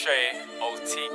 Trey, OT.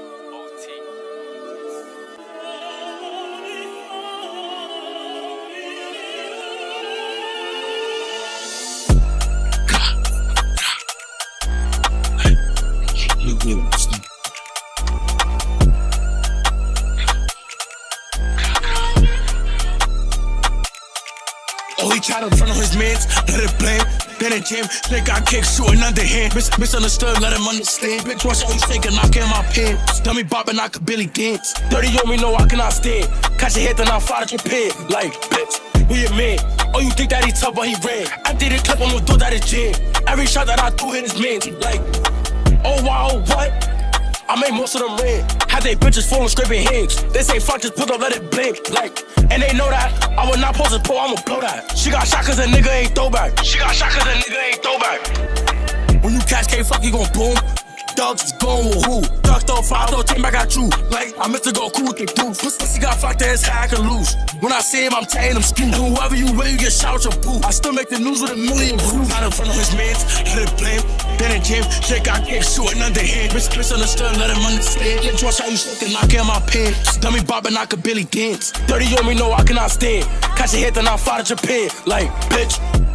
Oh, he tried in front of his mans, let it blame. Then in gym, they got kicked, shooting underhand. Misunderstood, let him understand. Bitch, watch how you take a knock in my pants. Dummy bopping, I could Billy dance. 30 on me, no, I cannot stand. Catch your head, then I fire at your pin. Like, bitch, who your man? Oh, you think that he tough, but he ran. I did it, clip him with that is jam. Every shot that I threw hit his man. Like, oh, wow, what? I made most of them red. Had they bitches falling scraping hands. They say fuck, just put up, let it blink. Like, and they know that I would not post a pull, I'ma blow that. She got shot cause a nigga ain't throwback. She got shot cause a nigga ain't throwback. When you catch K, fuck, you gon' boom. Dogs is going with who? Ducked off, I throw team back at you. Like, I Mr. Go cool with the dude. Pussy got fucked to his head, I can lose. When I see him, I'm tearing him skew. And whoever you with, you get shot with your boo. I still make the news with a million views. Out in front of his mans, let it blame. Then in gym, shit got kicked, shooting underhand. Misunderstood, let him understand. Bitch, watch how you shake and knock in my pants. Dummy bopping, I could Billy dance. 30 on me, no, I cannot stand. Catch your head, then I fire at your pin. Like, bitch.